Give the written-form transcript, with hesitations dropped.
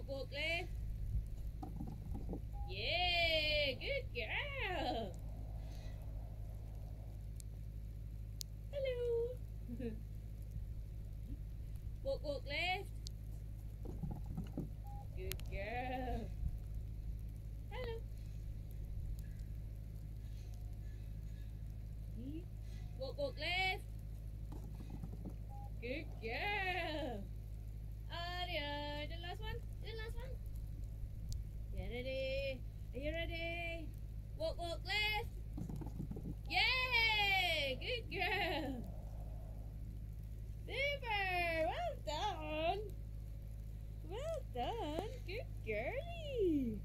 Walk left. Yeah, good girl. Hello. Walk left. Good girl. Hello. Walk left. Good girl. Aria, the last one. The last one. You ready? Are you ready? Walk left. Yay! Good girl. Super. Well done. Well done. Good girlie.